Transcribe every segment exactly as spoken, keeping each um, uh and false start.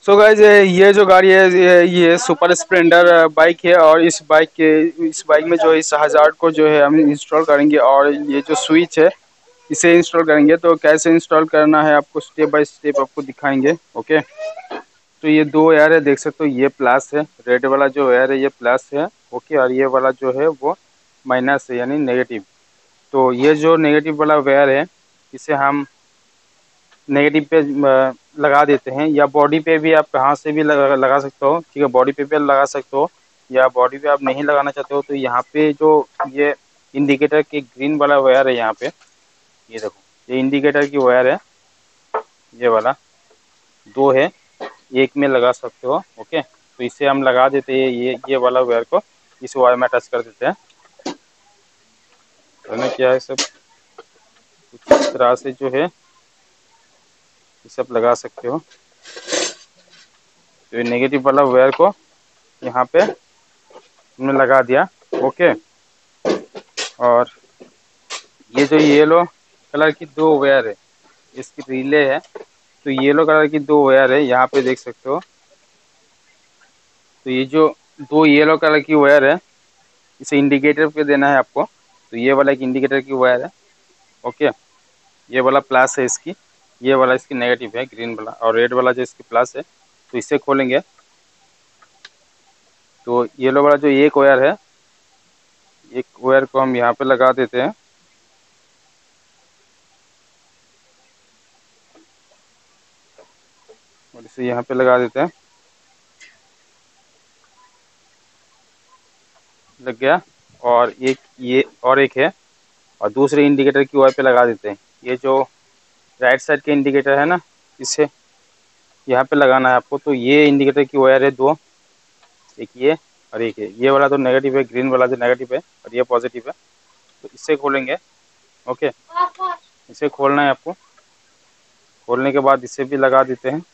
So guys ये जो गाड़ी है ये, ये सुपर स्प्लेंडर बाइक है और इस बाइक के इस बाइक में जो है इस हज़ार्ड को जो है हम इंस्टॉल करेंगे और ये जो स्विच है इसे इंस्टॉल करेंगे। तो कैसे इंस्टॉल करना है आपको स्टेप बाय स्टेप आपको दिखाएंगे। ओके, तो ये दो वायर है, देख सकते हो ये प्लस है, रेड वाला जो वायर है ये प्लस है। ओके, और ये वाला जो है वो माइनस है यानी नेगेटिव। तो ये जो नेगेटिव वाला वायर है इसे हम नेगेटिव पे अ, लगा देते हैं, या बॉडी पे भी आप कहाँ से भी लगा, लगा सकते हो। ठीक है, बॉडी पे भी लगा सकते हो, या बॉडी पे आप नहीं लगाना चाहते हो तो यहाँ पे जो ये इंडिकेटर की ग्रीन वाला वायर है यहाँ पे, ये देखो ये इंडिकेटर की वायर है, ये वाला दो है, एक में लगा सकते हो। ओके, तो इसे हम लगा देते हैं, ये ये वाला वायर को इस वायर में अटैच कर देते हैं। तो ना क्या है सब कुछ इस तरह से जो है ये सब लगा सकते हो। तो ये नेगेटिव वाला वायर को यहाँ पे हमने लगा दिया। ओके, और ये जो येलो कलर की दो वायर है इसकी रिले है, तो येलो कलर की दो वायर है यहाँ पे देख सकते हो। तो ये जो दो येलो कलर की वायर है इसे इंडिकेटर पे देना है आपको। तो ये वाला एक इंडिकेटर की वायर है। ओके, ये वाला प्लस है इसकी, ये वाला इसकी नेगेटिव है ग्रीन वाला, और रेड वाला जो इसकी प्लस है। तो इसे खोलेंगे तो येलो वाला जो एक वायर है, एक वायर को हम यहाँ पे लगा देते हैं। और इसे यहाँ पे लगा देते हैं, लग गया। और एक ये और एक है, और दूसरे इंडिकेटर की वायर पे लगा देते हैं। ये जो राइट साइड के इंडिकेटर है ना, इसे यहाँ पे लगाना है आपको। तो ये इंडिकेटर की वायर है दो, एक ये और एक ये ये वाला तो नेगेटिव है, ग्रीन वाला जो नेगेटिव है और ये पॉजिटिव है। तो इससे खोलेंगे। ओके, इसे खोलना है आपको। खोलने के बाद इसे भी लगा देते हैं।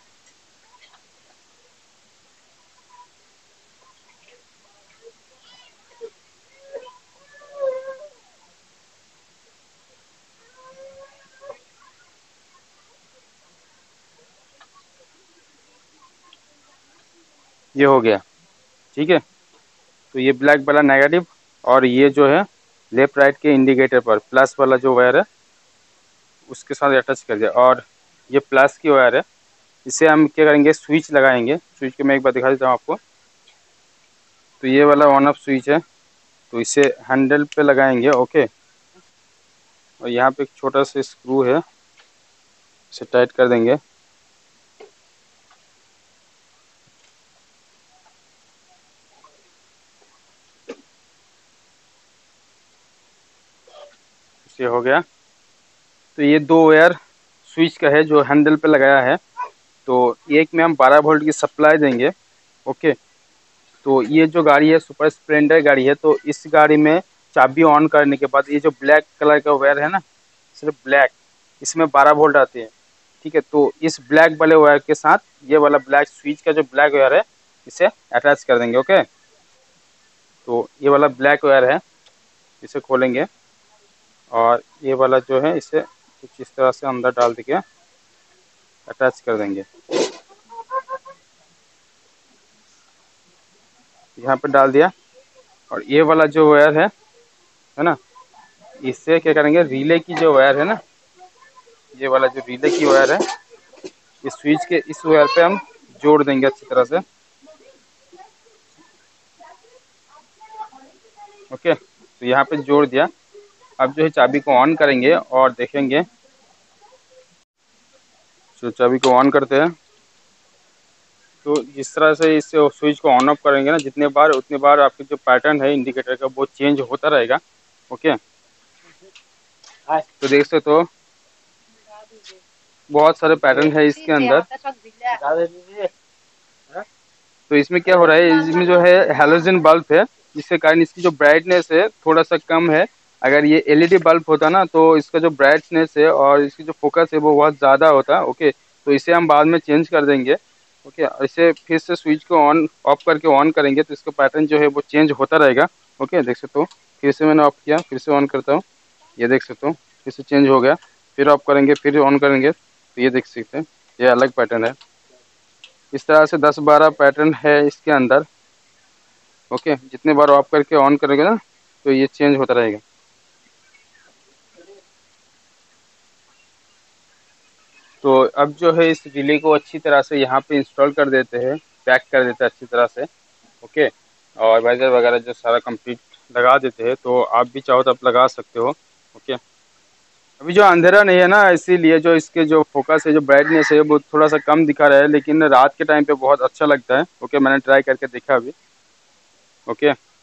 ये हो गया, ठीक है। तो ये ब्लैक वाला नेगेटिव और ये जो है लेफ्ट राइट के इंडिकेटर पर प्लस वाला जो वायर है उसके साथ अटैच कर दिया। और ये प्लस की वायर है, इसे हम क्या करेंगे, स्विच लगाएंगे। स्विच को मैं एक बार दिखा देता हूँ आपको। तो ये वाला ऑन ऑफ स्विच है, तो इसे हैंडल पे लगाएंगे। ओके, और यहाँ पे एक छोटा सा स्क्रू है, इसे टाइट कर देंगे। इसे हो गया। तो ये दो वायर स्विच का है जो हैंडल पे लगाया है। तो एक में हम बारह वोल्ट की सप्लाई देंगे। ओके, तो ये जो गाड़ी है सुपर स्प्लेंडर गाड़ी है, तो इस गाड़ी में चाबी ऑन करने के बाद ये जो ब्लैक कलर का वायर है ना, सिर्फ ब्लैक, इसमें बारह वोल्ट आते हैं। ठीक है, तो इस ब्लैक वाले वायर के साथ ये वाला ब्लैक स्विच का जो ब्लैक वायर है इसे अटैच कर देंगे। ओके, तो ये वाला ब्लैक वायर है, इसे खोलेंगे और ये वाला जो है इसे कुछ इस तरह से अंदर डाल के अटैच कर देंगे। यहाँ पे डाल दिया। और ये वाला जो वायर है है ना, इससे क्या करेंगे, रिले की जो वायर है ना, ये वाला जो रिले की वायर है इस स्विच के इस वायर पे हम जोड़ देंगे अच्छी तरह से। ओके, तो यहाँ पे जोड़ दिया। अब जो है चाबी को ऑन करेंगे और देखेंगे। तो चाबी को ऑन करते हैं। तो जिस तरह से इस स्विच को ऑन ऑफ करेंगे ना, जितने बार उतने बार आपके जो पैटर्न है इंडिकेटर का वो चेंज होता रहेगा। ओके, तो देख सकते हो बहुत सारे पैटर्न है इसके अंदर। तो इसमें क्या हो रहा है, इसमें जो है हैलोजन बल्ब है, जिसके कारण इसकी जो ब्राइटनेस है थोड़ा सा कम है। अगर ये एलईडी बल्ब होता ना तो इसका जो ब्राइटनेस है और इसकी जो फोकस है वो बहुत ज़्यादा होता। ओके, तो इसे हम बाद में चेंज कर देंगे। ओके, और इसे फिर से स्विच को ऑन ऑफ करके ऑन करेंगे तो इसका पैटर्न जो है वो चेंज होता रहेगा। ओके, देख सकते हो फिर से मैंने ऑफ किया, फिर से ऑन करता हूँ, ये देख सकते हो फिर से चेंज हो गया। फिर ऑफ करेंगे, फिर ऑन करेंगे, तो ये देख सकते हैं ये अलग पैटर्न है। इस तरह से दस बारह पैटर्न है इसके अंदर। ओके, जितने बार ऑफ करके ऑन करोगे ना तो ये चेंज होता रहेगा। तो अब जो है इस रिले को अच्छी तरह से यहाँ पे इंस्टॉल कर देते हैं, पैक कर देते हैं अच्छी तरह से। ओके, और वाइजर वगैरह जो सारा कंप्लीट लगा देते हैं, तो आप भी चाहो तो आप लगा सकते हो। ओके, अभी जो अंधेरा नहीं है ना, इसीलिए जो इसके जो फोकस है, जो ब्राइटनेस है, वो थोड़ा सा कम दिखा रहा है, लेकिन रात के टाइम पे बहुत अच्छा लगता है। ओके, मैंने ट्राई करके देखा अभी। ओके।